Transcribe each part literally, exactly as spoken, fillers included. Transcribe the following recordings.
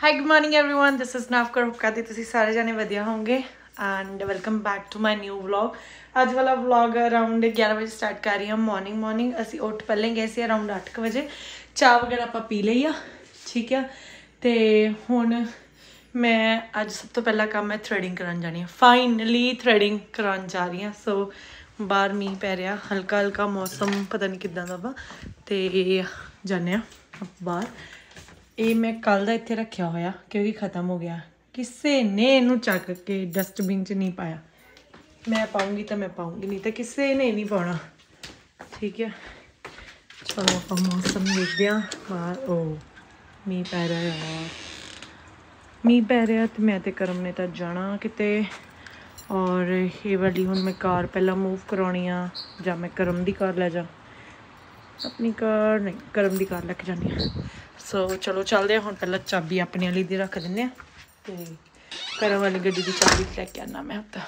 Hi, good morning everyone. This is Navkar. Hope that you ਸਾਰੇ ਜਾਣੇ ਵਧੀਆ ਹੋਵੋਗੇ and welcome back to my new vlog. ਅੱਜ ਵਾਲਾ vlog around eleven ਵਜੇ ਸਟਾਰਟ ਕਰ ਰਹੀ ਹਾਂ ਮਾਰਨਿੰਗ ਮਾਰਨਿੰਗ ਅਸੀਂ ਉੱਠ ਪਹਿਲੇ ਗਏ ਸੀ ਅਰਾਊਂਡ eight ਵਜੇ ਚਾਹ ਵਗੈਰਾ ਆਪਾਂ ਪੀ ਲਈ ਆ ਠੀਕ ਆ ਤੇ ਹੁਣ ਮੈਂ ਅੱਜ ਸਭ ਤੋਂ ਪਹਿਲਾ ਕੰਮ ਹੈ ਥ੍ਰੈਡਿੰਗ ਕਰਨ ਜਾਣੀ ਹੈ ਫਾਈਨਲੀ ਥ੍ਰੈਡਿੰਗ ਕਰਾਉਣ ਜਾ ਰਹੀ ਹਾਂ ਸੋ ਬਾਹਰ ਮੀਂਹ ਪੈ ਰਿਹਾ ਹਲਕਾ ਹਲਕਾ ਮੌਸਮ ਪਤਾ ਨਹੀਂ ਕਿੱਦਾਂ ਦਾ ਵਾ ਤੇ ਜਾਣੇ ਆ ਬਾਹਰ ਇਹ ਮੈਂ ਕੱਲ ਦਾ ਇੱਥੇ ਰੱਖਿਆ ਹੋਇਆ ਕਿਉਂਕਿ ਖਤਮ ਹੋ ਗਿਆ ਕਿਸੇ ਨੇ ਇਹਨੂੰ ਚੱਕ ਕੇ ਡਸਟਬਿਨ 'ਚ ਨਹੀਂ ਪਾਇਆ ਮੈਂ ਪਾਉਂਗੀ ਤਾਂ ਮੈਂ ਪਾਉਂਗੀ ਨਹੀਂ ਤਾਂ ਕਿਸੇ ਨੇ ਨਹੀਂ ਪਾਉਣਾ ਠੀਕ ਹੈ ਚਲੋ ਆਪਾਂ ਮੌਸਮ ਦੇਖਦੇ ਹਾਂ ਬਾਹਰ ਉਹ ਮੀਂਹ ਪੈ ਰਿਹਾ ਯਾਰ ਮੀਂਹ ਪੈ ਰਿਹਾ ਤੇ ਮੈਂ ਤੇ ਕਰਮ ਨੇ ਤਾਂ ਜਾਣਾ ਕਿਤੇ ਔਰ ਇਹ ਵਾਲੀ ਹੁਣ ਮੈਂ ਕਾਰ ਪਹਿਲਾਂ ਮੂਵ ਕਰਾਉਣੀ ਆ ਜਾਂ ਮੈਂ ਕਰਮ ਦੀ ਕਾਰ ਲੈ ਜਾ ਆਪਣੀ ਕਾਰ ਨਹੀਂ ਕਰਮ ਦੀ ਕਾਰ ਲੈ ਕੇ ਜਾਂਦੀ ਹਾਂ ਸੋ ਚਲੋ ਚੱਲਦੇ ਹਾਂ ਹੁਣ ਪਹਿਲਾਂ ਚਾਬੀ ਆਪਣੇ ਵਾਲੀ ਦੀ ਰੱਖ ਦਿੰਦੇ ਹਾਂ ਤੇ ਕਰਮ ਵਾਲੀ ਗੱਡੀ ਦੀ ਚਾਬੀ ਲੈ ਕੇ ਆਉਣਾ ਮੈਂ ਤਾਂ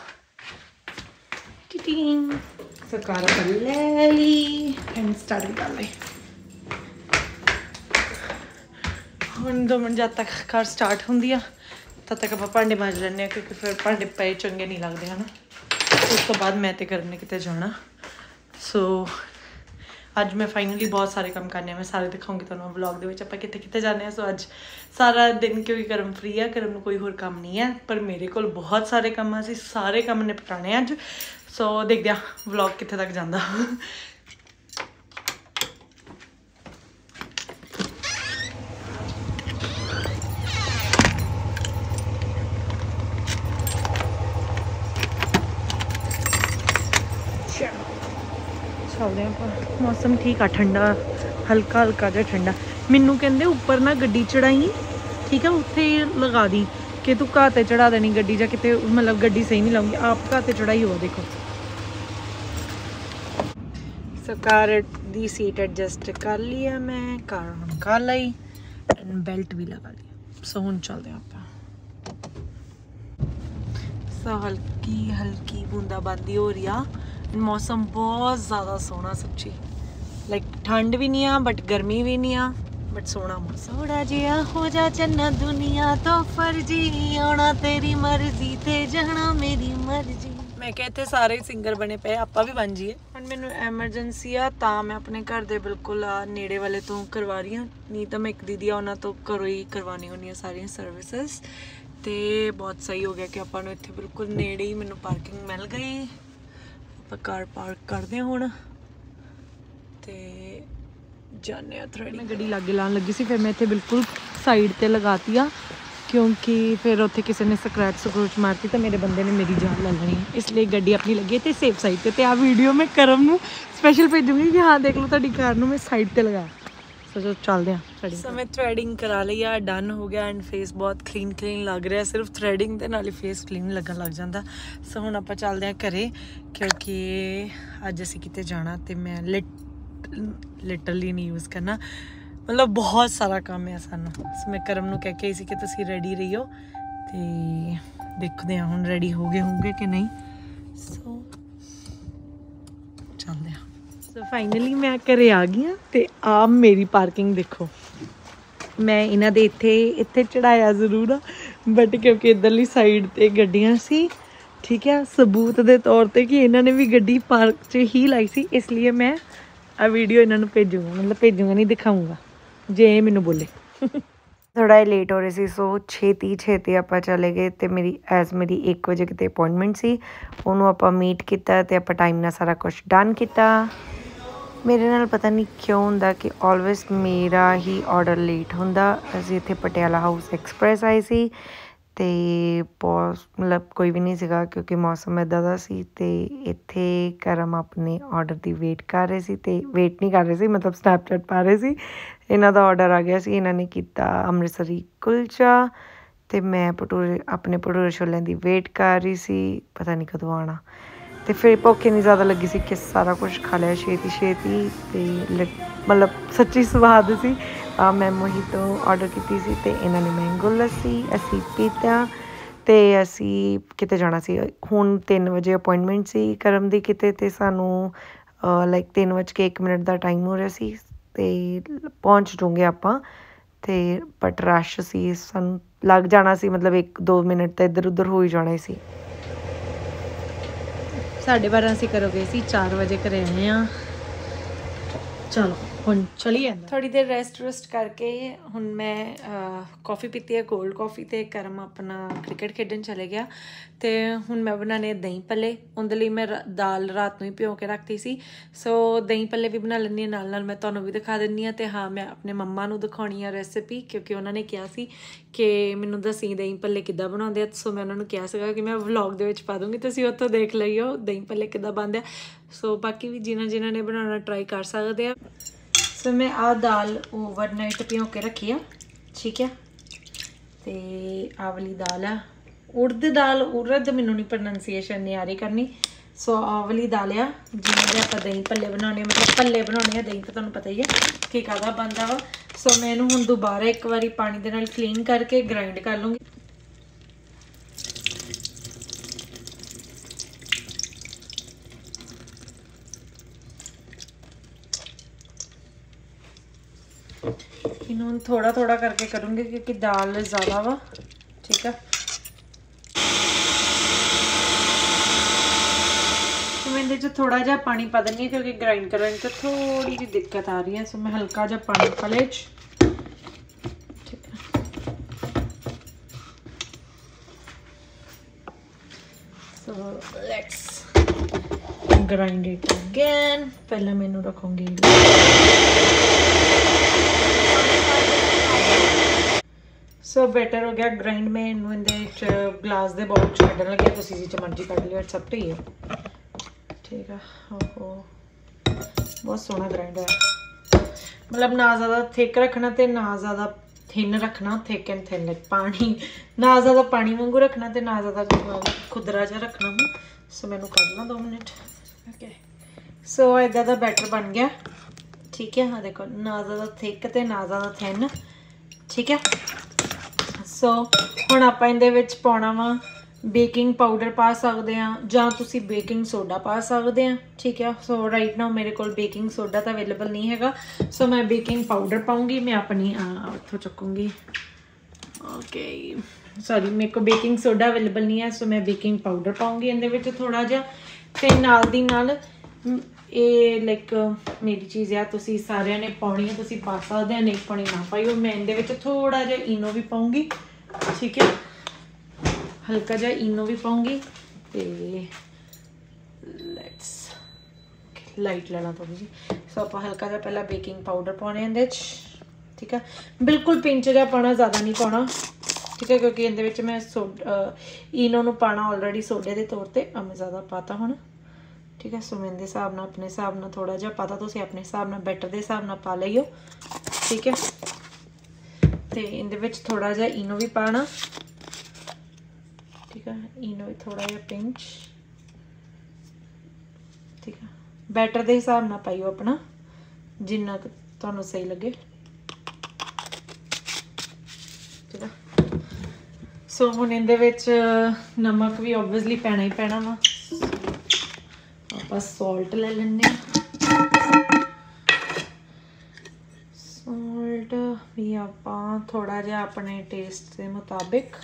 ਟਿਟਿੰਗ ਸੋ ਕਾਰ ਆਪਾਂ ਲੈ ਲਈ ਐਂਡ ਸਟਾਰਟ ਕਰ ਲਈ ਹੁਣ ਦੋ ਮਿੰਟ ਜਦ ਤੱਕ ਕਾਰ ਸਟਾਰਟ ਹੁੰਦੀ ਆ ਤਦ ਤੱਕ ਆਪਾਂ ਭਾਂਡੇ ਮਾਂਜ ਲੈਂਦੇ ਹਾਂ ਕਿਉਂਕਿ ਫਿਰ ਭਾਂਡੇ ਪਏ ਚੰਗੇ ਨਹੀਂ ਲੱਗਦੇ ਹਨ ਉਸ ਤੋਂ ਬਾਅਦ ਮੈਂ ਤੇ ਕਰਮ ਨੇ ਕਿਤੇ ਜਾਣਾ ਸੋ ਅੱਜ ਮੈਂ ਫਾਈਨਲੀ ਬਹੁਤ ਸਾਰੇ ਕੰਮ ਕਰਨੇ ਆ ਮੈਂ ਸਾਰੇ ਦਿਖਾਉਂਗੀ ਤੁਹਾਨੂੰ ਵਲੌਗ ਦੇ ਵਿੱਚ ਆਪਾਂ ਕਿੱਥੇ ਕਿੱਥੇ ਜਾਂਦੇ ਹਾਂ ਸੋ ਅੱਜ ਸਾਰਾ ਦਿਨ ਕਿਉਂਕਿ ਕਰਮ ਫਰੀ ਆ ਕਰਮ ਨੂੰ ਕੋਈ ਹੋਰ ਕੰਮ ਨਹੀਂ ਹੈ ਪਰ ਮੇਰੇ ਕੋਲ ਬਹੁਤ ਸਾਰੇ ਕੰਮ ਆ ਅਸੀਂ ਸਾਰੇ ਕੰਮ ਨਿਪਟਾਣੇ ਅੱਜ ਸੋ ਦੇਖਦੇ ਹਾਂ ਵਲੌਗ ਕਿੱਥੇ ਤੱਕ ਜਾਂਦਾ ਚੱਲਦੇ ਆਪਾਂ ਮੌਸਮ ਠੀਕ ਆ ਠੰਡਾ ਹਲਕਾ ਹਲਕਾ ਜਿਹਾ ਠੰਡਾ ਮੈਨੂੰ ਕਹਿੰਦੇ ਉੱਪਰ ਨਾ ਗੱਡੀ ਚੜਾਈ ਠੀਕ ਆ ਉੱਥੇ ਲਗਾ ਦੀ ਕਿ ਤੂੰ ਘਾਹ 'ਤੇ ਚੜਾ ਦੇਣੀ ਗੱਡੀ ਜਾਂ ਕਿਤੇ ਮਤਲਬ ਗੱਡੀ ਸਹੀ ਨਹੀਂ ਲਾਉਂਗੀ ਆਪ ਘਾਹ 'ਤੇ ਚੜਾਈ ਹੋਆ ਦੇਖੋ ਸੋ ਕਾਰ ਦੀ ਸੀਟ ਐਡਜਸਟ ਕਰ ਲਈ ਆ ਮੈਂ ਕਾਰ ਹੁਣ ਕਰ ਲਈ ਐਂਡ ਬੈਲਟ ਵੀ ਲਗਾ ਲਈ ਸੋ ਹੁਣ ਚੱਲਦੇ ਆਪਾਂ ਸੋ ਹਲਕੀ ਹਲਕੀ ਬੂੰਦਾਬਾਂਦੀ ਹੋ ਰਹੀ ਆ मौसम बहुत ज़्यादा सोहना सच्ची लाइक ठंड भी नहीं आ बट गर्मी भी नहीं आ बट सोहना मौसम थोड़ा जिहा हो जा चन्ना दुनिया तो फर्जी आना तेरी मर्जी ते जाना मेरी मर्जी मैं कहते सारे सिंगर बने पे आपा भी बन जाइए ਹੁਣ ਮੈਨੂੰ ਐਮਰਜੈਂਸੀ ਆ ਤਾਂ ਮੈਂ ਆਪਣੇ ਘਰ ਦੇ ਬਿਲਕੁਲ ਆ ਨੇੜੇ ਵਾਲੇ ਤੋਂ ਕਰਵਾ ਰਹੀ ਹਾਂ ਨਹੀਂ ਤਾਂ ਮੈਂ ਇੱਕ ਦੀਦੀ ਆ ਉਹਨਾਂ ਤੋਂ ਘਰੋਂ ਹੀ ਕਰਵਾਉਣੀ ਹੁੰਦੀਆਂ ਸਾਰੀਆਂ ਸਰਵਿਸਿਜ਼ ਤੇ ਬਹੁਤ ਸਹੀ ਹੋ ਗਿਆ ਕਿ ਆਪਾਂ ਨੂੰ ਇੱਥੇ ਬਿਲਕੁਲ ਨੇੜੇ ਹੀ ਮੈਨੂੰ ਪਾਰਕਿੰਗ ਮਿਲ ਗਈ ਆਪਾਂ ਕਾਰ ਪਾਰਕ ਕਰਦੇ ਹਾਂ ਹੁਣ ਤੇ ਜਾਣੇ ਆ ਥ੍ਰੈਡਿੰਗ ਮੈਂ ਗੱਡੀ ਲਾਗੇ ਲਾਉਣ ਲੱਗੀ ਸੀ ਫਿਰ ਮੈਂ ਇੱਥੇ ਬਿਲਕੁਲ ਸਾਈਡ ਤੇ ਲਗਾਤੀ ਆ ਕਿਉਂਕਿ ਫਿਰ ਉੱਥੇ ਕਿਸੇ ਨੇ ਸਕ੍ਰੈਚ ਸਕਰੂਚ ਮਾਰਤੀ ਤਾਂ ਮੇਰੇ ਬੰਦੇ ਨੇ ਮੇਰੀ ਜਾਨ ਲੈ ਲੈਣੀ ਇਸ ਲਈ ਗੱਡੀ ਆਪਣੀ ਲੱਗੀ ਤੇ ਸੇਫ ਸਾਈਡ ਤੇ ਤੇ ਆ ਵੀਡੀਓ ਮੈਂ ਕਰਮ ਨੂੰ ਸਪੈਸ਼ਲ ਭੇਜੂੰਗੀ ਕਿ ਹਾਂ ਦੇਖ ਲਓ ਤੁਹਾਡੀ ਕਾਰ ਨੂੰ ਮੈਂ ਸਾਈਡ ਤੇ ਲਗਾ ਸੋ ਚੱਲਦੇ ਹਾਂ ਥ੍ਰੈਡਿੰਗ ਸੋ ਮੈਂ ਥ੍ਰੈਡਿੰਗ ਕਰਾ ਲਈ ਆ ਡਨ ਹੋ ਗਿਆ ਐਂਡ ਫੇਸ ਬਹੁਤ ਕਲੀਨ ਕਲੀਨ ਲੱਗ ਰਿਹਾ ਸਿਰਫ ਥ੍ਰੈਡਿੰਗ ਦੇ ਨਾਲ ਹੀ ਫੇਸ ਕਲੀਨ ਲੱਗਣ ਲੱਗ ਜਾਂਦਾ ਸੋ ਹੁਣ ਆਪਾਂ ਚੱਲਦੇ ਹਾਂ ਘਰੇ ਕਿਉਂਕਿ ਅੱਜ ਅਸੀਂ ਕਿਤੇ ਜਾਣਾ ਤੇ ਮੈਂ ਲਿਟ ਲਿਟਰਲੀ ਨਹੀਂ ਯੂਜ਼ ਕਰਨਾ ਮਤਲਬ ਬਹੁਤ ਸਾਰਾ ਕੰਮ ਹੈ ਸਾਨੂੰ ਸੋ ਮੈਂ ਕਰਮ ਨੂੰ ਕਹਿ ਕੇ ਆਈ ਸੀ ਕਿ ਤੁਸੀਂ ਰੈਡੀ ਰਹੀਓ ਤੇ ਦੇਖਦੇ ਹਾਂ ਹੁਣ ਰੈਡੀ ਹੋ ਗਏ ਹੋਣਗੇ ਕਿ ਨਹੀਂ ਸੋ ਚੱਲਦੇ ਹਾਂ ਸੋ ਫਾਈਨਲੀ ਮੈਂ ਘਰੇ ਆ ਗਈ ਹਾਂ ਤੇ ਆ ਮੇਰੀ ਪਾਰਕਿੰਗ ਦੇਖੋ ਮੈਂ ਇਹਨਾਂ ਦੇ ਇੱਥੇ ਇੱਥੇ ਚੜਾਇਆ ਜ਼ਰੂਰ ਆ ਬਟ ਕਿਉਂਕਿ ਇੱਧਰਲੀ ਸਾਈਡ ਤੇ ਗੱਡੀਆਂ ਸੀ ਠੀਕ ਹੈ ਸਬੂਤ ਦੇ ਤੌਰ ਤੇ ਕਿ ਇਹਨਾਂ ਨੇ ਵੀ ਗੱਡੀ ਪਾਰਕ 'ਚ ਹੀ ਲਾਈ ਸੀ ਇਸ ਲਈ ਮੈਂ ਆ ਵੀਡੀਓ ਇਹਨਾਂ ਨੂੰ ਭੇਜੂੰਗਾ ਮਤਲਬ ਭੇਜੂੰਗਾ ਨਹੀਂ ਦਿਖਾਊਂਗਾ ਜੇ ਇਹ ਮੈਨੂੰ ਬੋਲੇ ਥੋੜਾ ਜਿਹਾ ਲੇਟ ਹੋ ਰਹੇ ਸੀ ਸੋ ਛੇਤੀ ਛੇਤੀ ਆਪਾਂ ਚਲੇ ਗਏ ਤੇ ਮੇਰੀ ਐਜ਼ ਮੇਰੀ ਇੱਕ ਵਜੇ ਕਿਤੇ ਅਪੋਇੰਟਮੈਂਟ ਸੀ ਉਹਨੂੰ ਆਪਾਂ ਮੀਟ ਕੀਤਾ ਤੇ ਆਪਾਂ ਟਾਈਮ ਨਾਲ ਸਾਰਾ ਕੁਛ ਡਨ ਕੀਤਾ ਮੇਰੇ ਨਾਲ ਪਤਾ ਨਹੀਂ ਕਿਉਂ ਹੁੰਦਾ ਕਿ ਆਲਵੇਜ਼ ਮੇਰਾ ਹੀ ਆਰਡਰ ਲੇਟ ਹੁੰਦਾ ਅਸੀਂ ਇੱਥੇ ਪਟਿਆਲਾ ਹਾਊਸ ਐਕਸਪ੍ਰੈਸ ਆਏ ਸੀ ਤੇ ਬਹੁਤ ਮਤਲਬ ਕੋਈ ਵੀ ਨਹੀਂ ਸੀਗਾ ਕਿਉਂਕਿ ਮੌਸਮ ਇੱਦਾਂ ਦਾ ਸੀ ਤੇ ਇੱਥੇ ਕਰਮ ਆਪਣੇ ਆਰਡਰ ਦੀ ਵੇਟ ਕਰ ਰਹੇ ਸੀ ਤੇ ਵੇਟ ਨਹੀਂ ਕਰ ਰਹੇ ਸੀ ਮਤਲਬ ਸਨੈਪਚੈਟ ਪਾ ਰਹੇ ਸੀ ਇਹਨਾਂ ਦਾ ਆਰਡਰ ਆ ਗਿਆ ਸੀ ਇਹਨਾਂ ਨੇ ਕੀਤਾ ਅੰਮ੍ਰਿਤਸਰੀ ਕੁਲਚਾ ਤੇ ਮੈਂ ਭਟੂਰੇ ਆਪਣੇ ਭਟੂਰੇ ਛੋਲਿਆਂ ਦੀ ਵੇਟ ਕਰ ਰਹੀ ਸੀ ਪਤਾ ਨਹੀਂ ਕਦੋਂ ਆਉਣਾ ਤੇ ਫਿਰ ਭੁੱਖ ਇੰਨੀ ਜ਼ਿਆਦਾ ਲੱਗੀ ਸੀ ਕਿ ਸਾਰਾ ਕੁਛ ਖਾ ਲਿਆ ਛੇਤੀ ਛੇਤੀ ਤੇ ਮਤਲਬ ਸੱਚੀ ਸਵਾਦ ਸੀ ਆ ਮੈਂ ਮੋਹਿਤੋ ਆਰਡਰ ਕੀਤੀ ਸੀ ਤੇ ਇਹਨਾਂ ਨੇ ਮੈਂਗੋ ਲੱਸੀ ਅਸੀਂ ਪੀਤਾ ਤੇ ਅਸੀਂ ਕਿਤੇ ਜਾਣਾ ਸੀ ਹੁਣ ਤਿੰਨ ਵਜੇ ਅਪੋਇੰਟਮੈਂਟ ਸੀ ਕਰਮ ਦੀ ਕਿਤੇ ਤੇ ਸਾਨੂੰ ਲਾਈਕ ਤਿੰਨ ਵੱਜ ਕੇ ਇੱਕ ਮਿੰਟ ਦਾ ਟਾਈਮ ਹੋ ਰਿਹਾ ਸੀ ਤੇ ਪਹੁੰਚ ਜੂਗੇ ਆਪਾਂ ਤੇ ਬਟ ਰਸ਼ ਸੀ, ਸਾਨੂੰ ਲੱਗ ਜਾਣਾ ਸੀ ਮਤਲਬ ਇੱਕ ਦੋ ਮਿੰਟ ਤਾਂ ਇੱਧਰ ਉੱਧਰ ਹੋ ਹੀ ਜਾਣੇ ਸੀ। साढ़े बारह ਅਸੀਂ ਘਰੋਂ ਗਏ ਸੀ, चार ਵਜੇ ਘਰੇ ਆਏ ਆ। ਚਲੋ ਹੁਣ ਚਲੀਏ। ਥੋੜੀ ਦੇਰ ਰੈਸਟ ਰੈਸਟ ਕਰਕੇ ਹੁਣ ਮੈਂ ਕਾਫੀ ਪੀਤੀ ਹੈ, ਕੋਲਡ ਕਾਫੀ, ਤੇ ਕਰਮ ਆਪਣਾ ਕ੍ਰਿਕਟ ਖੇਡਣ ਚਲੇ ਗਿਆ। ਤੇ ਹੁਣ ਮੈਂ ਬਣਾਉਣੇ ਦਹੀਂ ਭੱਲੇ। ਉਹਦੇ ਲਈ ਮੈਂ ਦਾਲ ਰਾਤ ਨੂੰ ਹੀ ਭਿਓ ਕੇ ਰੱਖਤੀ ਸੀ, ਸੋ ਦਹੀਂ ਭੱਲੇ ਵੀ ਬਣਾ ਲੈਂਦੀ ਹਾਂ, ਨਾਲ ਨਾਲ ਮੈਂ ਤੁਹਾਨੂੰ ਵੀ ਦਿਖਾ ਦਿੰਦੀ ਹਾਂ। ਤੇ ਹਾਂ, ਮੈਂ ਆਪਣੇ ਮੰਮਾ ਨੂੰ ਦਿਖਾਉਣੀ ਆ ਰੈਸਿਪੀ, ਕਿਉਂਕਿ ਉਹਨਾਂ ਨੇ ਕਿਹਾ ਸੀ ਕਿ ਮੈਨੂੰ ਦੱਸੀ ਦਹੀਂ ਭੱਲੇ ਕਿੱਦਾਂ ਬਣਾਉਂਦੇ ਆ। ਸੋ ਮੈਂ ਉਹਨਾਂ ਨੂੰ ਕਿਹਾ ਸੀਗਾ ਕਿ ਮੈਂ ਵਲੌਗ ਦੇ ਵਿੱਚ ਪਾ ਦੂੰਗੀ, ਤੁਸੀਂ ਉੱਥੋਂ ਦੇਖ ਲਈਓ ਦਹੀਂ ਭੱਲੇ ਕਿੱਦਾਂ ਬਣਦੇ ਆ। ਸੋ ਬਾਕੀ ਵੀ ਜਿਨ੍ਹਾਂ ਜਿਨ੍ਹਾਂ ਨੇ ਬਣਾਉਣਾ ਟਰਾਈ ਕਰ ਸਕਦੇ ਆ। ਸੋ ਮੈਂ ਆਹ ਦਾਲ ਓਵਰਨਾਈਟ ਭਿਓ ਕੇ ਰੱਖੀ ਆ, ਠੀਕ ਹੈ। ਤੇ ਆਹ ਵਾਲੀ ਦਾਲ ਆ ਉੜਦ ਦਾਲ, ਉੜਦ ਮੈਨੂੰ ਨਹੀਂ ਪ੍ਰੋਨੰਸੀਏਸ਼ਨ ਨਹੀਂ ਆ ਰਹੀ ਕਰਨੀ। ਸੋ ਆਹ ਵਾਲੀ ਦਾਲ ਆ ਜਿਨ੍ਹਾਂ ਦੇ ਆਪਾਂ ਦਹੀਂ ਭੱਲੇ ਬਣਾਉਣੇ, ਮਤਲਬ ਭੱਲੇ ਬਣਾਉਣੇ ਆ। ਦਹੀਂ ਤਾਂ ਤੁਹਾਨੂੰ ਪਤਾ ਹੀ ਹੈ ਕਿ ਕਾਹਦਾ ਬਣਦਾ ਵਾ। ਸੋ ਮੈਂ ਇਹਨੂੰ ਹੁਣ ਦੁਬਾਰਾ ਇੱਕ ਵਾਰੀ ਪਾਣੀ ਦੇ ਨਾਲ ਕਲੀਨ ਕਰਕੇ ਗ੍ਰਾਈਂਡ ਕਰ ਲੂੰਗੀ। ਇਹਨੂੰ ਥੋੜਾ ਥੋੜਾ ਕਰਕੇ ਕਰੂੰਗੀ ਕਿਉਂਕਿ ਦਾਲ ਜ਼ਿਆਦਾ ਵਾ, ਠੀਕ ਆ। ਮੈਂ ਇਹਦੇ 'ਚ ਥੋੜਾ ਜਿਹਾ ਪਾਣੀ ਪਾ ਦਿੰਦੀ ਹਾਂ ਕਿਉਂਕਿ ਗ੍ਰਾਈਂਡ ਕਰਨ 'ਚ ਥੋੜੀ ਜਿਹੀ ਦਿੱਕਤ ਆ ਰਹੀ ਹੈ। ਸੋ ਮੈਂ ਹਲਕਾ ਜਿਹਾ ਪਾਣੀ ਪਾ ਲਿਆ 'ਚ, ਠੀਕ ਹੈ। So let's grind it again. ਪਹਿਲਾਂ ਮੈਨੂੰ ਰੱਖੂੰਗੀ ਸੋ ਬੈਟਰ ਹੋ ਗਿਆ ਗ੍ਰਾਈਂਡ। ਮੈਂ ਇਹਨੂੰ ਇਹਦੇ ਵਿੱਚ ਗਲਾਸ ਦੇ ਬਾਉਲ 'ਚ ਕੱਢਣ ਲੱਗੀ, ਤੁਸੀਂ ਜਿਹ 'ਚ ਮਰਜ਼ੀ ਕੱਢ ਲਿਓ, ਇਟਸ ਅਪ ਟੂ ਯੂ, ਠੀਕ ਆ। ਓਹੋ ਬਹੁਤ ਸੋਹਣਾ ਗ੍ਰਾਈਂਡ ਹੋਇਆ, ਮਤਲਬ ਨਾ ਜ਼ਿਆਦਾ ਥਿਕ ਰੱਖਣਾ ਤੇ ਨਾ ਜ਼ਿਆਦਾ ਥਿਨ ਰੱਖਣਾ, ਥਿਕ ਐਂਡ ਥਿਨ ਲਾਈਕ ਪਾਣੀ, ਨਾ ਜ਼ਿਆਦਾ ਪਾਣੀ ਵਾਂਗੂ ਰੱਖਣਾ ਤੇ ਨਾ ਜ਼ਿਆਦਾ ਖੁਦਰਾ ਜਿਹਾ ਰੱਖਣਾ। ਸੋ ਮੈਨੂੰ ਕੱਢ ਲਾ ਦੋ ਮਿੰਟ, ਓਕੇ। ਸੋ ਇੱਦਾਂ ਦਾ ਬੈਟਰ ਬਣ ਗਿਆ, ਠੀਕ ਹੈ। ਹਾਂ ਦੇਖੋ, ਨਾ ਜ਼ਿਆਦਾ ਥਿਕ ਤੇ ਨਾ ਜ਼ਿਆਦਾ ਥਿਨ, ਠੀਕ ਹੈ। ਸੋ ਹੁਣ ਆਪਾਂ ਇਹਦੇ ਵਿੱਚ ਪਾਉਣਾ ਵਾ ਬੇਕਿੰਗ ਪਾਊਡਰ, ਪਾ ਸਕਦੇ ਹਾਂ ਜਾਂ ਤੁਸੀਂ ਬੇਕਿੰਗ ਸੋਡਾ ਪਾ ਸਕਦੇ ਆ, ਠੀਕ ਹੈ। ਸੋ ਰਾਈਟ ਨਾਓ ਮੇਰੇ ਕੋਲ ਬੇਕਿੰਗ ਸੋਡਾ ਤਾਂ ਅਵੇਲੇਬਲ ਨਹੀਂ ਹੈਗਾ, ਸੋ ਮੈਂ ਬੇਕਿੰਗ ਪਾਊਡਰ ਪਾਉਂਗੀ। ਮੈਂ ਆਪਣੀ ਉੱਥੋਂ ਚੁੱਕੂੰਗੀ, ਓਕੇ। ਸੌਰੀ, ਮੇਰੇ ਕੋਲ ਬੇਕਿੰਗ ਸੋਡਾ ਅਵੇਲੇਬਲ ਨਹੀਂ ਹੈ, ਸੋ ਮੈਂ ਬੇਕਿੰਗ ਪਾਊਡਰ ਪਾਉਂਗੀ ਇਹਦੇ ਵਿੱਚ ਥੋੜ੍ਹਾ ਜਿਹਾ। ਤੇ ਨਾਲ ਦੀ ਨਾਲ ਇਹ ਲਾਈਕ ਮੇਰੀ ਚੀਜ਼ ਆ, ਤੁਸੀਂ ਸਾਰਿਆਂ ਨੇ ਪਾਉਣੀ ਹੈ, ਤੁਸੀਂ ਪਾ ਸਕਦੇ ਆ, ਨਹੀਂ ਪਾਉਣੀ ਨਾ ਪਾਈਓ। ਮੈਂ ਇਹਦੇ ਵਿੱਚ ਥੋੜਾ ਜਿਹਾ ਇਨੋ ਵੀ ਪਾਉਂਗੀ, ਠੀਕ ਹੈ। ਹਲਕਾ ਜਿਹਾ ਇਨੋ ਵੀ ਪਾਉਂਗੀ ਤੇ ਲੈਟਸ ਲਾਈਟ ਲੈਣਾ ਥੋੜੀ ਜਿਹੀ। ਸੋ ਆਪਾਂ ਹਲਕਾ ਜਿਹਾ ਪਹਿਲਾਂ ਬੇਕਿੰਗ ਪਾਊਡਰ ਪਾਉਣੇ ਇਹਦੇ 'ਚ, ਠੀਕ ਹੈ। ਬਿਲਕੁਲ ਪਿੰਚ ਜਿਹਾ ਪਾਉਣਾ, ਜ਼ਿਆਦਾ ਨਹੀਂ ਪਾਉਣਾ, ਠੀਕ ਹੈ, ਕਿਉਂਕਿ ਇਹਦੇ ਵਿੱਚ ਮੈਂ ਸੋਡਾ ਇਨੋ ਨੂੰ ਪਾਉਣਾ ਆਲਰੇਡੀ ਸੋਡੇ ਦੇ ਤੌਰ 'ਤੇ, ਮੈਂ ਜ਼ਿਆਦਾ ਪਾਤਾ ਹੁਣ, ਠੀਕ ਹੈ। ਸੋ ਮੈਂ ਦੇ ਹਿਸਾਬ ਨਾਲ, ਆਪਣੇ ਹਿਸਾਬ ਨਾਲ ਥੋੜਾ ਜਿਹਾ ਪਤਾ, ਤੁਸੀਂ ਆਪਣੇ ਹਿਸਾਬ ਨਾਲ ਬੈਟਰ ਦੇ ਹਿਸਾਬ ਨਾਲ ਪਾ ਲਈਓ, ਠੀਕ ਹੈ। ਤੇ ਇਹਦੇ ਵਿੱਚ ਥੋੜਾ ਜਿਹਾ ਇਨੋ ਵੀ ਪਾਣਾ, ਠੀਕ ਹੈ। ਇਨੋ ਵੀ ਥੋੜਾ ਜਿਹਾ ਪਿੰਚ, ਠੀਕ ਹੈ। ਬੈਟਰ ਦੇ ਹਿਸਾਬ ਨਾਲ ਪਾਈਓ ਆਪਣਾ, ਜਿੰਨਾ ਕੁ ਤੁਹਾਨੂੰ ਸਹੀ ਲੱਗੇ, ਠੀਕ ਹੈ। ਸੋ ਹੁਣ ਇਹਦੇ ਵਿੱਚ ਨਮਕ ਵੀ ਓਬਵੀਅਸਲੀ ਪੈਣਾ ਹੀ ਪੈਣਾ ਵਾ। ਆਪਾਂ ਸੌਲਟ ਲੈ ਲੈਂਦੇ ਹਾਂ, ਸੌਲਟ ਵੀ ਆਪਾਂ ਥੋੜਾ ਜਿਹਾ ਆਪਣੇ ਟੇਸਟ ਦੇ ਮੁਤਾਬਿਕ,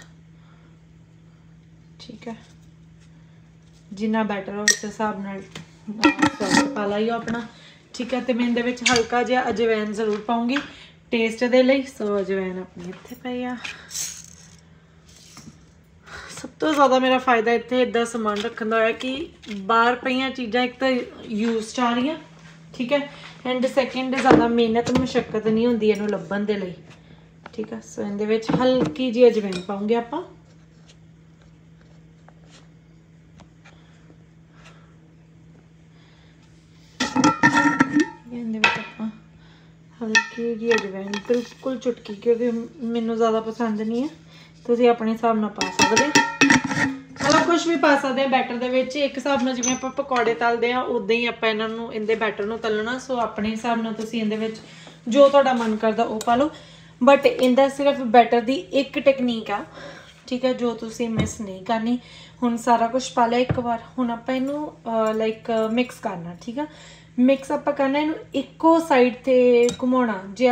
ਠੀਕ ਹੈ। ਜਿੰਨਾ ਬੈਟਰ ਹੋ ਉਸ ਹਿਸਾਬ ਨਾਲ ਸੌਲਟ ਪਾ ਲਾਈਓ ਆਪਣਾ, ਠੀਕ ਹੈ। ਤੇ ਮੈਂ ਇਹਦੇ ਵਿੱਚ ਹਲਕਾ ਜਿਹਾ ਅਜਵੈਨ ਜ਼ਰੂਰ ਪਾਉਂਗੀ ਟੇਸਟ ਦੇ ਲਈ। ਸੋ ਅਜਵੈਨ ਆਪਣੀ ਇੱਥੇ ਪਈ ਆ। ਸਭ ਤੋਂ ਜ਼ਿਆਦਾ ਮੇਰਾ ਫਾਇਦਾ ਇੱਥੇ ਇੱਦਾਂ ਸਮਾਨ ਰੱਖਣ ਦਾ ਹੋਇਆ ਕਿ ਬਾਹਰ ਪਈਆਂ ਚੀਜ਼ਾਂ ਇੱਕ ਤਾਂ ਯੂਜ਼ 'ਚ ਆ ਰਹੀਆਂ, ਠੀਕ ਹੈ, ਐਂਡ ਸੈਕਿੰਡ ਜ਼ਿਆਦਾ ਮਿਹਨਤ ਮੁਸ਼ੱਕਤ ਨਹੀਂ ਹੁੰਦੀ ਇਹਨੂੰ ਲੱਭਣ ਦੇ ਲਈ, ਠੀਕ ਹੈ। ਸੋ ਇਹਦੇ ਵਿੱਚ ਹਲਕੀ ਜਿਹੀ ਅਜਵੈਨ ਪਾਉਂਗੇ ਆਪਾਂ, ਇਹਦੇ ਵਿੱਚ ਆਪਾਂ ਹਲਕੀ ਜਿਹੀ ਅਜਵੈਨ, ਬਿਲਕੁਲ ਚੁਟਕੀ, ਕਿਉਂਕਿ ਮੈਨੂੰ ਜ਼ਿਆਦਾ ਪਸੰਦ ਨਹੀਂ ਹੈ, ਤੁਸੀਂ ਆਪਣੇ ਹਿਸਾਬ ਨਾਲ ਪਾ ਸਕਦੇ ਹੋ, ਮਤਲਬ ਕੁਛ ਵੀ ਪਾ ਸਕਦੇ ਆ ਬੈਟਰ ਦੇ ਵਿੱਚ। ਇੱਕ ਹਿਸਾਬ ਨਾਲ ਜਿਵੇਂ ਆਪਾਂ ਪਕੌੜੇ ਤਲਦੇ ਆ ਉੱਦਾਂ ਹੀ ਆਪਾਂ ਇਹਨਾਂ ਨੂੰ, ਇਹਦੇ ਬੈਟਰ ਨੂੰ ਤਲਣਾ। ਸੋ ਆਪਣੇ ਹਿਸਾਬ ਨਾਲ ਤੁਸੀਂ ਇਹਦੇ ਵਿੱਚ ਜੋ ਤੁਹਾਡਾ ਮਨ ਕਰਦਾ ਉਹ ਪਾ ਲਓ, ਬਟ ਇਹਦਾ ਸਿਰਫ ਬੈਟਰ ਦੀ ਇੱਕ ਟੈਕਨੀਕ ਆ, ਠੀਕ ਹੈ, ਜੋ ਤੁਸੀਂ ਮਿਸ ਨਹੀਂ ਕਰਨੀ। ਹੁਣ ਸਾਰਾ ਕੁਛ ਪਾ ਲਿਆ ਇੱਕ ਵਾਰ, ਹੁਣ ਆਪਾਂ ਇਹਨੂੰ ਲਾਈਕ ਮਿਕਸ ਕਰਨਾ, ਠੀਕ ਆ। ਮਿਕਸ ਆਪਾਂ ਕਰਨਾ, ਇਹਨੂੰ ਇੱਕੋ ਸਾਈਡ 'ਤੇ ਘੁਮਾਉਣਾ। ਜੇ ਆਪਾਂ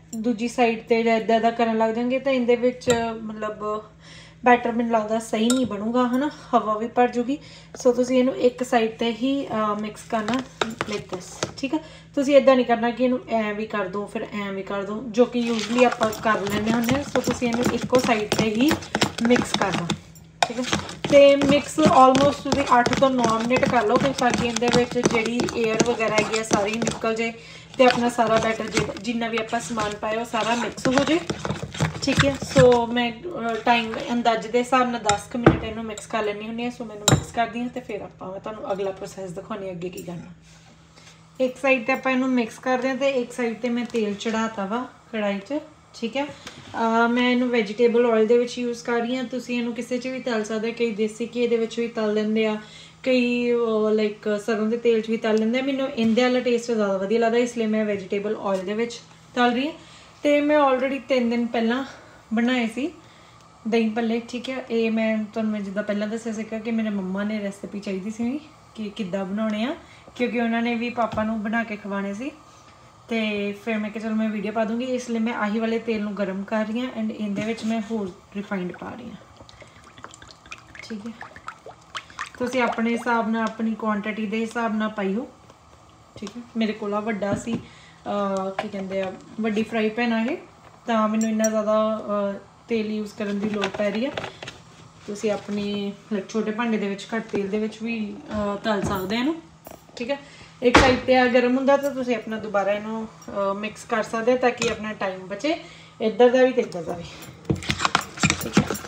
दूजी साइड ते इदा इदा करन लग जाएंगे तो इहदे विच मतलब बैटर मैनूं लगदा सही नहीं बनूगा है ना, हवा भी भर जूगी। सो तुसीं इहनूं एक साइड ते ही मिक्स करना लाइक दिस, ठीक है। तुसीं इदां नहीं करना कि इहनूं ऐ भी कर दो फिर ऐ भी कर दो, जो कि यूजली आपां कर लैंदे हुंदे। सो तुसीं इहनूं इक्को साइड ते ही मिक्स करना, ठीक है। तो मिक्स ऑलमोस्ट तुसीं अठ तो नौ मिनट कर लो ताकि इहदे विच जिहड़ी एयर वगैरह हैगी सारी निकल जाए तो अपना सारा बैटर जो जिन्ना भी आपां समान पाया सारा मिक्स हो जाए, ठीक है। सो मैं टाइम अंदाजे के हिसाब नाल दस क मिनट इनू मिक्स कर लैनी हुंदी। सो मैं मिक्स करदी हाँ तो फिर आपां मैं तुहानूं अगला प्रोसैस दिखाउणी अगे की करना। एक साइड ते आपां इनू मिक्स करदे हां ते एक साइड ते मैं तेल चढ़ाता वा कढ़ाई च, ठीक है। आ, मैं इनू वैजीटेबल ऑयल दे विच यूज़ कर रही हाँ, तुसीं इनू किसी च भी तल सकदे, कई देसी घी दे विच भी तल लैंदे आ, कई लाइक सरों के तेल च भी तल लेंदे। मैनूं इहदे वाला टेस्ट ज़्यादा वधिया लगदा, इसलिए मैं वैजीटेबल ऑयल दे विच तल रही हाँ। तो मैं ऑलरेडी तीन दिन पहला बनाए सी दही भल्ले, ठीक है। ये मैं तुहानूं मैं जिद्दां पहलां दस्सिया सीगा कि मेरे मम्मा ने रेसिपी चाहिदी सी कि किद्दां बनाउणे आ, क्योंकि उन्होंने भी पापा नूं बना के खवाने सी। तो फिर मैं चलो मैं वीडियो पा दूँगी, इसलिए मैं आही वाले तेल नूं गर्म कर रही हाँ एंड इहदे विच मैं होर रिफाइंड पा रही हाँ, ठीक है। तुसीं अपने हिसाब नाल अपनी क्वांटिटी के हिसाब नाल पाइओ, ठीक है। मेरे कोल वड्डा सी की कहते हैं वड्डी फ्राई पैन है, तो मैनूं इन्ना ज़्यादा तेल यूज़ करने की लोड़ पै रही है। तुसीं अपनी छोटे भांडे दे विच घट तेल दे विच भी तल सकदे इहनूं, ठीक है। एक साइड ते गर्म हुंदा तो तुसीं अपना दोबारा इहनूं मिक्स कर सकदे ताकि अपना टाइम बचे इधर का भी तो इधर का भी, ठीक है।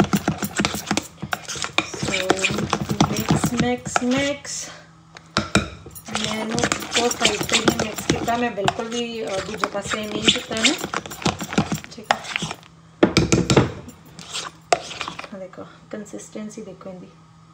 मिक्स मिक्स मिक्स मैंने तो साइड पे ही मिक्स किया, मैं बिल्कुल भी दूजे पासे नहीं किया है, ठीक है। देखो कंसिस्टेंसी देखो इनकी,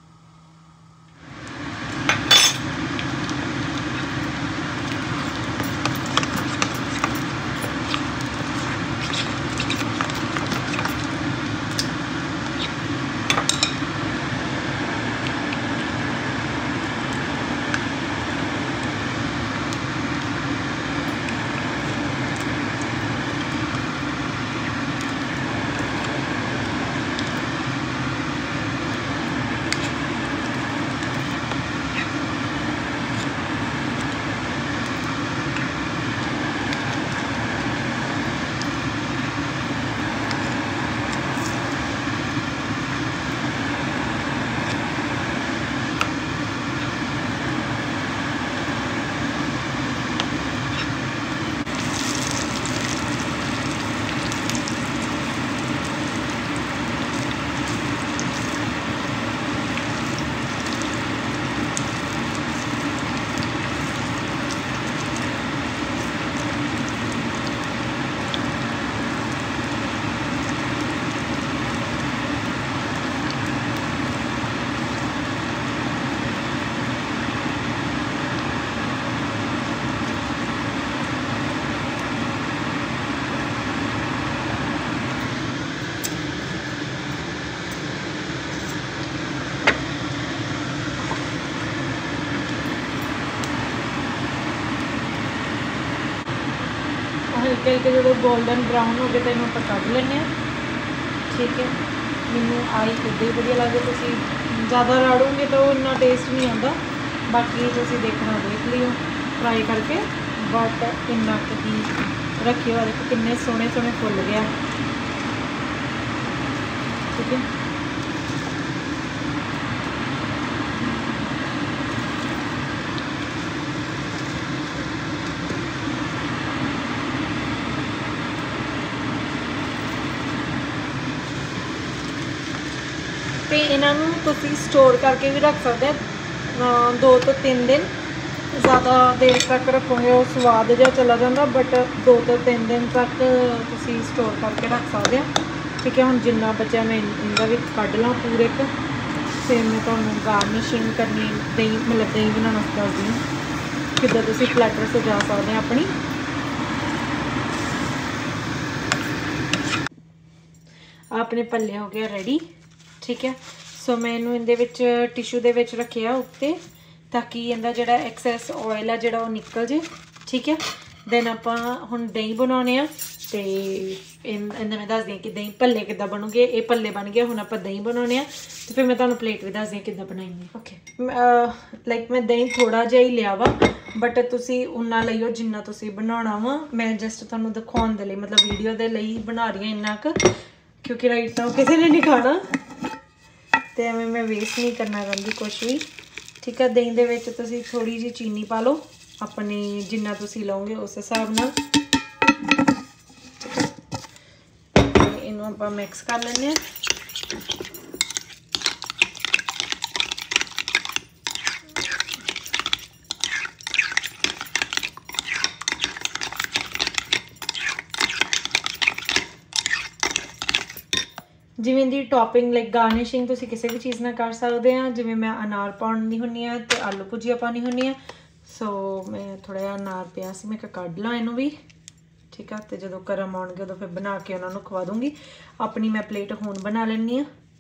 हल्के हल्के जो गोल्डन ब्राउन हो गए तो इन्हों कट लेने, ठीक है। मैनू आई इदा ही बढ़िया लगता, तुम ज़्यादा राड़ोगे तो इन्ना टेस्ट नहीं आता, बाकी तुम देखना देख लियो ट्राई करके। बट इन्ना ही रखियो, देखो किन्ने सोहने सोहने फुल गया, ठीक है। तो इन्हों तुम स्टोर करके भी रख सकते, दो तो तीन दिन, ज़्यादा देर तक रखोगे वो स्वाद जहा चला जाता, बट दो तो तीन दिन तक तुम स्टोर करके रख सकते हैं, ठीक है। हम जिन्ना बचा मैं इनका भी कढ़ ला पूरे को, फिर मैं तुम्हें गार्निशिंग करनी दही मतलब दही बनाना दसदी हूँ किदा तुम प्लेटर सजा सकते हैं अपनी। अपने भल्ले हो गया रेडी, ठीक है। सो मैं इनू इहदे विच टिशू दे विच रखिया उत्ते ताकि इहदा जिहड़ा एक्सेस ऑयल है जिहड़ा वो निकल जाए, ठीक है। दैन आपां हुण दही बनाउने आ, ਤੇ ਇਹਨਾਂ ਮੈਂ ਦੱਸਦੀ ਹਾਂ ਕਿ ਦਹੀਂ ਭੱਲੇ ਕਿੱਦਾਂ ਬਣੂਗੇ। ਇਹ ਭੱਲੇ ਬਣ ਗਏ, ਹੁਣ ਆਪਾਂ ਦਹੀਂ ਬਣਾਉਣੇ ਆ ਤੇ ਫਿਰ ਮੈਂ ਤੁਹਾਨੂੰ ਪਲੇਟ ਵੀ ਦੱਸਦੀ ਹਾਂ ਕਿੱਦਾਂ ਬਣਾਈਏ। ਓਕੇ, ਲਾਈਕ ਮੈਂ ਦਹੀਂ ਥੋੜਾ ਜਿਹਾ ਹੀ ਲਿਆ ਵਾ, ਬਟ ਤੁਸੀਂ ਉਨਾ ਲਈਓ ਜਿੰਨਾ ਤੁਸੀਂ ਬਣਾਉਣਾ ਵਾ। ਮੈਂ ਜਸਟ ਤੁਹਾਨੂੰ ਦਿਖਾਉਣ ਦੇ ਲਈ, ਮਤਲਬ ਵੀਡੀਓ ਦੇ ਲਈ ਬਣਾ ਰਹੀ ਹਾਂ ਇੰਨਾ ਕੁ, ਕਿਉਂਕਿ ਰਾਈਟ ਨਾਓ ਕਿਸੇ ਨੇ ਨਹੀਂ ਖਾਣਾ ਤੇ ਐਵੇਂ ਮੈਂ ਵੇਸਟ ਨਹੀਂ ਕਰਨਾ ਚਾਹੁੰਦੀ ਕੁਛ ਵੀ। ਠੀਕ ਆ, ਦਹੀਂ ਦੇ ਵਿੱਚ ਤੁਸੀਂ ਥੋੜੀ ਜਿਹੀ ਚੀਨੀ ਪਾ ਲਓ, ਆਪਣੇ ਜਿੰਨਾ ਤੁਸੀਂ ਲਓਗੇ ਉਸ ਹਿਸਾਬ ਨਾਲ। ਇਹਨੂੰ ਆਪਾਂ ਮਿਕਸ ਕਰ ਲੈਂਦੇ ਹਾਂ। ਜਿਵੇਂ ਦੀ ਟੌਪਿੰਗ ਲਾਈਕ ਗਾਰਨਿਸ਼ਿੰਗ ਤੁਸੀਂ ਕਿਸੇ ਵੀ ਚੀਜ਼ ਨਾਲ ਕਰ ਸਕਦੇ ਆ। ਜਿਵੇਂ ਮੈਂ ਅਨਾਰ ਪਾਉਣੀ ਹੁੰਦੀ ਆ ਤੇ ਆਲੂ ਭੁਜੀਆ ਪਾਉਣੀ ਹੁੰਦੀ ਆ, ਸੋ ਮੈਂ ਥੋੜਾ ਜਿਹਾ ਅਨਾਰ ਪਿਆ ਸੀ, ਮੈਂ ਕਿਹਾ ਕੱਢ ਲਾਂ ਇਹਨੂੰ ਵੀ। ਠੀਕ ਆ, ਤੇ ਜਦੋਂ ਕਰਮ ਆਉਣਗੇ ਉਦੋਂ ਫਿਰ ਬਣਾ ਕੇ ਉਹਨਾਂ ਨੂੰ ਖਵਾ ਦੂੰਗੀ। ਆਪਣੀ ਮੈਂ ਪਲੇਟ ਹੁਣ ਬਣਾ ਲੈਣੀ ਆ।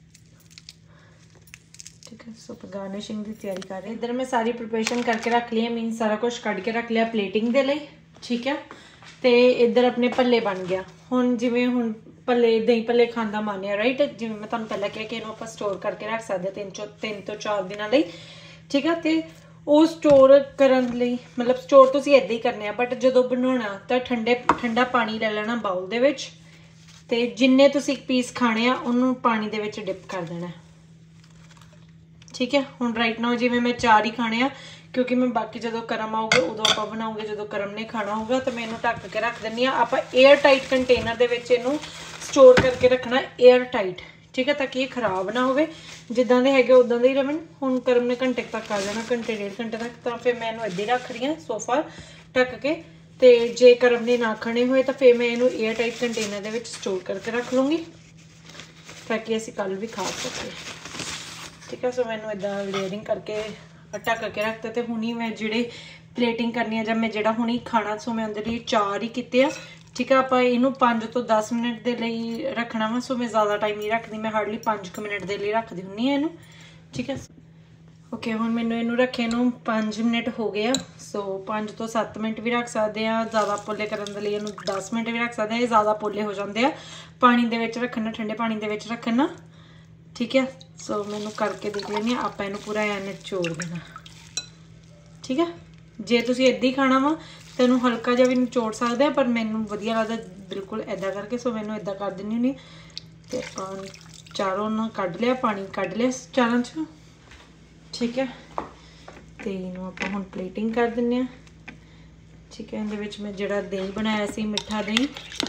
ਠੀਕ ਹੈ, ਸੋ ਗਾਰਨਿਸ਼ਿੰਗ ਦੀ ਤਿਆਰੀ ਕਰ ਰਹੀ। ਇੱਧਰ ਮੈਂ ਸਾਰੀ ਪ੍ਰੀਪਰੇਸ਼ਨ ਕਰਕੇ ਰੱਖ ਲਈ ਹੈ, ਮੀਨ ਸਾਰਾ ਕੁਝ ਕੱਢ ਕੇ ਰੱਖ ਲਿਆ ਪਲੇਟਿੰਗ ਦੇ ਲਈ। ਠੀਕ ਹੈ, ਤੇ ਇੱਧਰ ਆਪਣੇ ਭੱਲੇ ਬਣ ਗਿਆ। ਹੁਣ ਜਿਵੇਂ ਹੁਣ ਭੱਲੇ ਦਹੀਂ ਭੱਲੇ ਖਾਣ ਦਾ ਮਨ ਹੈ ਰਾਈਟ, ਜਿਵੇਂ ਮੈਂ ਤੁਹਾਨੂੰ ਪਹਿਲਾਂ ਕਿਹਾ ਕਿ ਇਹਨੂੰ ਆਪਾਂ ਸਟੋਰ ਕਰਕੇ ਰੱਖ ਸਕਦੇ ਤਿੰਨ ਚੋ ਤਿੰਨ ਤੋਂ ਚਾਰ ਦਿਨਾਂ ਲਈ। ਠੀਕ ਹੈ, ਤੇ ਉਹ ਸਟੋਰ ਕਰਨ ਲਈ ਮਤਲਬ ਸਟੋਰ ਤੁਸੀਂ ਇੱਦਾਂ ਹੀ ਕਰਨੇ ਆ, ਬਟ ਜਦੋਂ ਬਣਾਉਣਾ ਤਾਂ ਠੰਡੇ ਠੰਡਾ ਪਾਣੀ ਲੈ ਲੈਣਾ ਬਾਉਲ ਦੇ ਵਿੱਚ, ਤੇ ਜਿੰਨੇ ਤੁਸੀਂ ਪੀਸ ਖਾਣੇ ਆ ਉਹਨੂੰ ਪਾਣੀ ਦੇ ਵਿੱਚ ਡਿਪ ਕਰ ਦੇਣਾ। ਠੀਕ ਹੈ, ਹੁਣ ਰਾਈਟ ਨਾਓ ਜਿਵੇਂ ਮੈਂ ਚਾਰ ਹੀ ਖਾਣੇ ਆ, ਕਿਉਂਕਿ ਮੈਂ ਬਾਕੀ ਜਦੋਂ ਕਰਮ ਆਊਗਾ ਉਦੋਂ ਆਪਾਂ ਬਣਾਉਂਗੇ। ਜਦੋਂ ਕਰਮ ਨੇ ਖਾਣਾ ਹੋਊਗਾ ਤਾਂ ਮੈਂ ਇਹਨੂੰ ਢੱਕ ਕੇ ਰੱਖ ਦਿੰਦੀ ਆ। ਆਪਾਂ 에ਅਰ ਟਾਈਟ ਕੰਟੇਨਰ ਦੇ ਵਿੱਚ ਇਹਨੂੰ ਸਟੋਰ ਕਰਕੇ ਰੱਖਣਾ, 에ਅਰ ਟਾਈਟ। ਠੀਕ ਹੈ, ਤਾਂ ਕਿ ਇਹ ਖਰਾਬ ਨਾ ਹੋਵੇ, ਜਿੱਦਾਂ ਦੇ ਹੈਗੇ ਉਦਾਂ ਦੇ ਹੀ ਰਹਿਣ। ਹੁਣ ਕਰਮ ਨੇ ਘੰਟੇ ਤੱਕ ਆ ਜਾਣਾ, ਘੰਟੇ ਡੇਢ ਘੰਟੇ ਤੱਕ, ਤਾਂ ਫਿਰ ਮੈਂ ਇਹਨੂੰ ਇੱਦਾਂ ਹੀ ਰੱਖ ਰਹੀ ਹਾਂ ਸੋਫਾ ਢੱਕ ਕੇ। ਤੇ ਜੇ ਕਰਮ ਨੇ ਨਾ ਖਾਣੇ ਹੋਏ ਤਾਂ ਫਿਰ ਮੈਂ ਇਹਨੂੰ 에ਅਰ ਟਾਈਟ ਕੰਟੇਨਰ ਦੇ ਵਿੱਚ ਸਟੋਰ ਕਰਕੇ ਰੱਖ ਲੂੰਗੀ, ਤਾਂ ਕਿ ਅਸੀਂ ਕੱਲ ਵੀ ਖਾ ਸਕੀਏ। ਠੀਕ ਹੈ, ਸੋ ਮੈਨੂੰ ਇੱਦਾਂ ਲੇਅਰਿੰਗ ਕਰਕੇ ਢੱਕ ਕੇ ਰੱਖਤਾ। ਤੇ ਹੁਣੀ ਮੈਂ ਜਿਹੜੇ ਪਲੇਟਿੰਗ ਕਰਨੀ ਆ ਜਾਂ ਮੈਂ ਜਿਹੜਾ ਹੁਣੀ ਖਾਣਾ, ਸੋ ਮੈਂ ਉਹਦੇ ਲਈ ਚਾਰ ਹੀ ਕੀਤੇ ਆ। ਠੀਕ ਹੈ, ਆਪਾਂ ਇਹਨੂੰ ਪੰਜ ਤੋਂ ਦਸ ਮਿੰਟ ਦੇ ਲਈ ਰੱਖਣਾ ਵਾ, ਸੋ ਮੈਂ ਜ਼ਿਆਦਾ ਟਾਈਮ ਨਹੀਂ ਰੱਖਦੀ, ਮੈਂ ਹਾਰਡਲੀ ਪੰਜ ਕੁ ਮਿੰਟ ਦੇ ਲਈ ਰੱਖਦੀ ਹੁੰਦੀ ਹਾਂ ਇਹਨੂੰ। ਠੀਕ ਹੈ, ਓਕੇ, ਹੁਣ ਮੈਨੂੰ ਇਹਨੂੰ ਰੱਖੇ ਨੂੰ ਪੰਜ ਮਿੰਟ ਹੋ ਗਏ ਆ, ਸੋ ਪੰਜ ਤੋਂ ਸੱਤ ਮਿੰਟ ਵੀ ਰੱਖ ਸਕਦੇ ਆ। ਜ਼ਿਆਦਾ ਪੋਲੇ ਕਰਨ ਦੇ ਲਈ ਇਹਨੂੰ ਦਸ ਮਿੰਟ ਵੀ ਰੱਖ ਸਕਦੇ ਆ, ਇਹ ਜ਼ਿਆਦਾ ਪੋਲੇ ਹੋ ਜਾਂਦੇ ਆ ਪਾਣੀ ਦੇ ਵਿੱਚ ਰੱਖਣ ਨਾਲ, ਠੰਡੇ ਪਾਣੀ ਦੇ ਵਿੱਚ ਰੱਖਣ ਨਾਲ। ਠੀਕ ਹੈ, ਸੋ ਮੈਨੂੰ ਕਰਕੇ ਦੇਖ ਲੈਂਦੀ ਹਾਂ। ਆਪਾਂ ਇਹਨੂੰ ਪੂਰਾ ਐਨ ਨਿਚੋੜ ਦੇਣਾ। ਠੀਕ ਹੈ, ਜੇ ਤੁਸੀਂ ਇੱਦਾਂ ਹੀ ਖਾਣਾ ਵਾ ਤਾਂ ਇਹਨੂੰ ਹਲਕਾ ਜਿਹਾ ਵੀ ਨਿਚੋੜ ਸਕਦੇ ਆ, ਪਰ ਮੈਨੂੰ ਵਧੀਆ ਲੱਗਦਾ ਬਿਲਕੁਲ ਇੱਦਾਂ ਕਰਕੇ, ਸੋ ਮੈਨੂੰ ਇੱਦਾਂ ਕਰ ਦਿੰਦੀ ਹੁੰਦੀ। ਅਤੇ ਆਪਾਂ ਚਾਰੋਂ ਨੂੰ ਕੱਢ ਲਿਆ, ਪਾਣੀ ਕੱਢ ਲਿਆ ਚਾਰਾਂ 'ਚ। ਠੀਕ ਹੈ, ਅਤੇ ਇਹਨੂੰ ਆਪਾਂ ਹੁਣ ਪਲੇਟਿੰਗ ਕਰ ਦਿੰਦੇ ਹਾਂ। ਠੀਕ ਹੈ, ਇਹਦੇ ਵਿੱਚ ਮੈਂ ਜਿਹੜਾ ਦਹੀਂ ਬਣਾਇਆ ਸੀ, ਮਿੱਠਾ ਦਹੀਂ,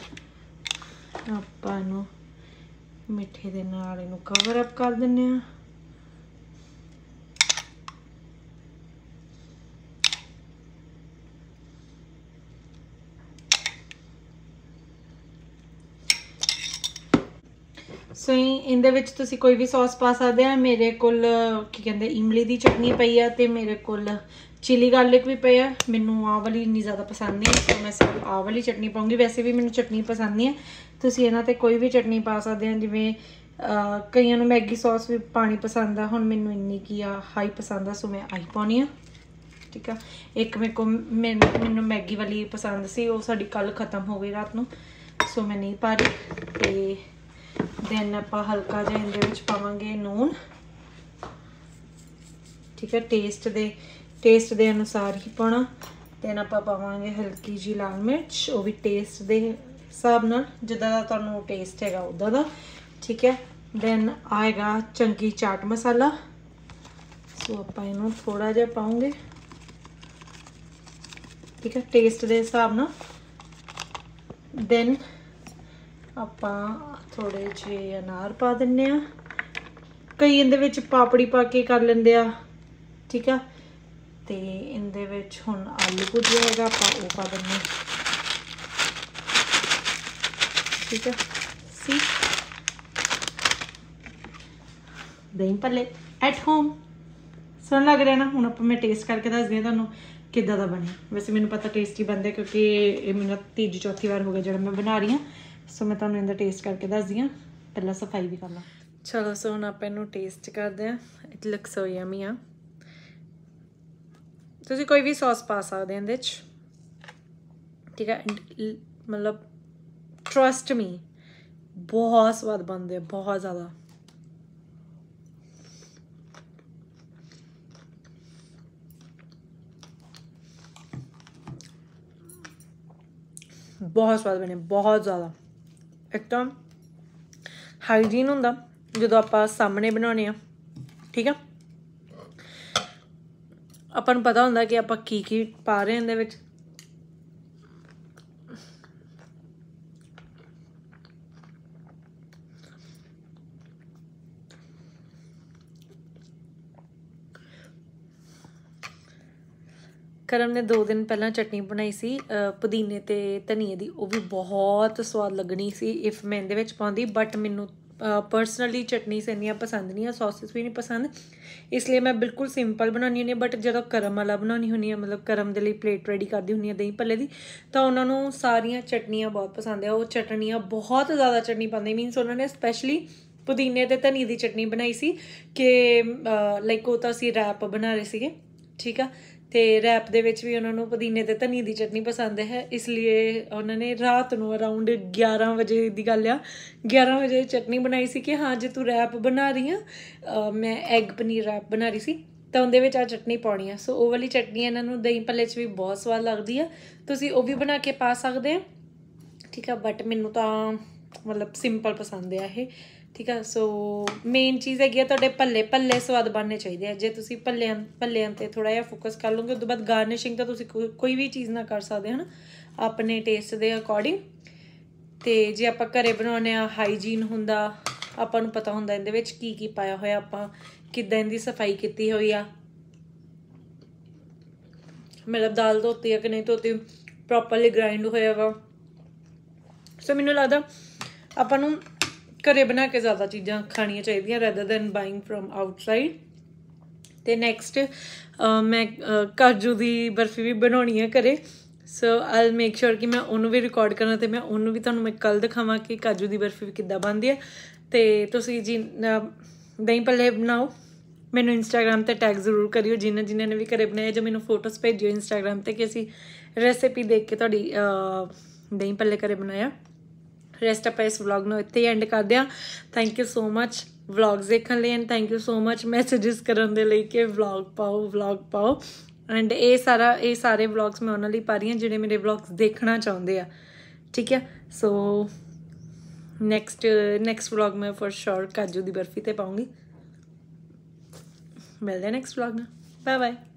ਆਪਾਂ ਇਹਨੂੰ ਮਿੱਠੇ ਦੇ ਨਾਲ ਇਹਨੂੰ ਕਵਰ ਅਪ ਕਰ ਦਿੰਦੇ ਹਾਂ। ਸੋ ਇਹਦੇ ਵਿੱਚ ਤੁਸੀਂ ਕੋਈ ਵੀ ਸੌਸ ਪਾ ਸਕਦੇ ਆ। ਮੇਰੇ ਕੋਲ ਕੀ ਕਹਿੰਦੇ ਇਮਲੀ ਦੀ ਚਟਨੀ ਪਈ ਆ, ਤੇ ਮੇਰੇ ਕੋਲ ਚਿਲੀ ਗਾਰਲਿਕ ਵੀ ਪਈ ਆ। ਮੈਨੂੰ ਆਹ ਵਾਲੀ ਇੰਨੀ ਜ਼ਿਆਦਾ ਪਸੰਦ ਨਹੀਂ, ਸੋ ਮੈਂ ਸਿਰਫ ਆਹ ਵਾਲੀ ਚਟਨੀ ਪਾਉਂਗੀ। ਵੈਸੇ ਵੀ ਮੈਨੂੰ ਚਟਨੀ ਪਸੰਦ ਨਹੀਂ ਹੈ, ਤੁਸੀਂ ਇਹਨਾਂ 'ਤੇ ਕੋਈ ਵੀ ਚਟਨੀ ਪਾ ਸਕਦੇ ਆ। ਜਿਵੇਂ ਕਈਆਂ ਨੂੰ ਮੈਗੀ ਸੌਸ ਵੀ ਪਾਣੀ ਪਸੰਦ ਆ, ਹੁਣ ਮੈਨੂੰ ਇੰਨੀ ਕੀ ਆ ਹਾਈ ਪਸੰਦ ਆ, ਸੋ ਮੈਂ ਆਹੀ ਪਾਉਣੀ ਆ। ਠੀਕ ਆ, ਇੱਕ ਮੇਰੇ ਕੋਲ ਮੈਨੂੰ ਮੈਗੀ ਵਾਲੀ ਪਸੰਦ ਸੀ, ਉਹ ਸਾਡੀ ਕੱਲ੍ਹ ਖ਼ਤਮ ਹੋ ਗਈ ਰਾਤ ਨੂੰ, ਸੋ ਮੈਂ ਨਹੀਂ ਪਾ ਰਹੀ। ਅਤੇ ਦੈਨ ਆਪਾਂ ਹਲਕਾ ਜਿਹਾ ਇਹਦੇ ਵਿੱਚ ਪਾਵਾਂਗੇ ਨੂਣ। ਠੀਕ ਹੈ, ਟੇਸਟ ਦੇ ਟੇਸਟ ਦੇ ਅਨੁਸਾਰ ਹੀ ਪਾਉਣਾ। ਦੈਨ ਆਪਾਂ ਪਾਵਾਂਗੇ ਹਲਕੀ ਜਿਹੀ ਲਾਲ ਮਿਰਚ, ਉਹ ਵੀ ਟੇਸਟ ਦੇ ਹਿਸਾਬ ਨਾਲ, ਜਿੱਦਾਂ ਦਾ ਤੁਹਾਨੂੰ ਟੇਸਟ ਹੈਗਾ ਉੱਦਾਂ ਦਾ। ਠੀਕ ਹੈ, ਦੈਨ ਆਏਗਾ ਚੰਗੀ ਚਾਟ ਮਸਾਲਾ, ਸੋ ਆਪਾਂ ਇਹਨੂੰ ਥੋੜ੍ਹਾ ਜਿਹਾ ਪਾਉਂਗੇ। ਠੀਕ ਹੈ, ਟੇਸਟ ਦੇ ਹਿਸਾਬ ਨਾਲ। ਦੈਨ ਆਪਾਂ ਥੋੜੇ ਜਿਹੇ ਅਨਾਰ ਪਾ ਦਿੰਦੇ ਆ। ਕਈ ਇਹਦੇ ਵਿੱਚ ਪਾਪੜੀ ਪਾ ਕੇ ਕਰ ਲੈਂਦੇ ਆ। ਠੀਕ ਆ, ਤੇ ਇਹਦੇ ਵਿੱਚ ਹੁਣ ਆਲੂ ਭੁਜੀਆ ਹੈਗਾ, ਆਪਾਂ ਉਹ ਪਾ ਦਿੰਦੇ ਆ। ਠੀਕ ਆ, ਸੀ ਦਹੀਂ ਭੱਲੇ ਐਟ ਹੋਮ ਸੋਹਣ ਲੱਗ ਰਿਹਾ ਨਾ। ਹੁਣ ਆਪਾਂ ਮੈਂ ਟੇਸਟ ਕਰਕੇ ਦੱਸਦੀ ਹਾਂ ਤੁਹਾਨੂੰ ਕਿੱਦਾਂ ਦਾ ਬਣਿਆ। ਵੈਸੇ ਮੈਨੂੰ ਪਤਾ ਟੇਸਟੀ ਬਣਦਾ, ਕਿਉਂਕਿ ਇਹ ਮੈਨੂੰ ਤੀਜੀ ਚੌਥੀ ਵਾਰ ਹੋ ਗਿਆ ਜਿਹੜਾ ਮੈਂ ਬਣਾ ਰਹੀ ਹਾਂ, ਸੋ ਮੈਂ ਤੁਹਾਨੂੰ ਇਹਦਾ ਟੇਸਟ ਕਰਕੇ ਦੱਸਦੀ ਹਾਂ। ਪਹਿਲਾਂ ਸਫਾਈ ਵੀ ਕਰ ਲਾਂ। ਚਲੋ, ਸੋ ਹੁਣ ਆਪਾਂ ਇਹਨੂੰ ਟੇਸਟ ਕਰਦੇ ਹਾਂ। ਇਟ ਲੁੱਕਸ ਸੋ ਯਮੀ ਆ। ਤੁਸੀਂ ਕੋਈ ਵੀ ਸੌਸ ਪਾ ਸਕਦੇ ਇਹਦੇ 'ਚ। ਠੀਕ ਹੈ, ਮਤਲਬ ट्रस्ट मी बहुत स्वाद बनते हैं, बहुत ज़्यादा। बहुत स्वाद बने, बहुत ज़्यादा। एक तो हाइजीन होंदा जो आप सामने बनाने, ठीक है, अपन पता होंदा कि आप की की पा रहे हैं इहदे विच। करम ने दो दिन पहला चटनी बनाई सी पुदीने ते धनिए दी, वो भी बहुत स्वाद लगनी सी इफ मैं इहदे विच पाउंदी। बट मैनू परसनली चटनीस इन्नियां पसंद नहीं, सॉसिस भी नहीं पसंद, इसलिए मैं बिल्कुल सिंपल बनानी होनी। बट जो करम वाला बनानी होनी है, मतलब करम के लिए प्लेट रेडी करती होनी है दही भल्ले की, तो उन्होंने सारिया चटनियाँ बहुत पसंद है। वो चटनियाँ बहुत ज़्यादा चटनी पाते, मीनस उन्होंने स्पैशली पुदीने ते धनिए की चटनी बनाई सी कि लाइक वो तो असी रैप बना रहे थे, ठीक है, तो रैप दे विच भी उन्होंने पुदीने ते धनिए की चटनी पसंद है, इसलिए उन्होंने रात को अराउंड ग्यारह बजे की गल आ ग्यारह बजे चटनी बनाई सी कि हाँ जे तू रैप बना रही हाँ, मैं एग पनीर रैप बना रही सी, तो उहदे विच आ चटनी पाउणी है। सो वो वाली चटनी इन्होंने दही भल्ले च भी बहुत स्वाद लगती है, तुसीं वो भी बना के पा सकते हैं, ठीक है। बट मैनू तो मतलब सिंपल पसंद है ये, ठीक है। सो मेन चीज़ हैगी तुहाडे भल्ले भल्ले स्वाद बनने चाहिए। जे तुसीं भल्ले भल्लियां ते थोड़ा जिहा फोकस कर लोगे, उस तो बाद गार्निशिंग तो तुसीं कोई भी चीज़ ना कर सकते हैं ना अपने टेस्ट के अकॉर्डिंग। तो जे आपां घरे बनाउने आ हाईजीन हुंदा, आपां नूं पता हुंदा इहदे विच की की पाया होया, आपां किद्दां इहदी सफाई कीती होई आ, मतलब दाल धोती है कि नहीं धोती, प्रॉपरली ग्राइंड होया वा। सो मैनूं लगदा आपां नूं घरे बना के ज़्यादा चीज़ां खानियां चाहिए rather than buying from outside. तो नैक्सट मैं काजू की बर्फी भी बनानी है घरे, सो आई मेक श्योर कि मैं उन्होंने भी रिकॉर्ड करना, तो मैं उन्होंने भी तुहानूं मैं कल दिखावां कि काजू की बर्फी भी किद्दां बनदी है। तो तुसीं जी दही भल्ले बनाओ, मैनूं इंस्टाग्राम ते टैग जरूर करियो जिन्हें जिन्हें ने भी घरे बनाए, जो मैनूं फोटोज़ भेजियो इंस्टाग्राम ते कि असीं रेसिपी देख के तुहाडी दही भल्ले घरे बनाया। रेस्ट आप इस व्लॉग में इत्थे एंड करते हैं। Thank you so much vlogs देखने लिए, and thank you so much messages करने लिए कि व्लॉग पाओ व्लॉग पाओ। एंड ये सारा ये सारे व्लॉग्स मैं उन्होंने पा रही हूँ जिन्हें मेरे व्लॉग्स देखना चाहते हैं, ठीक है। सो नैक्सट नैक्सट व्लॉग में फॉर श्योर काजू की बर्फी तो पाऊँगी। मिलते हैं नैक्सट व्लॉग में, बाय बाय।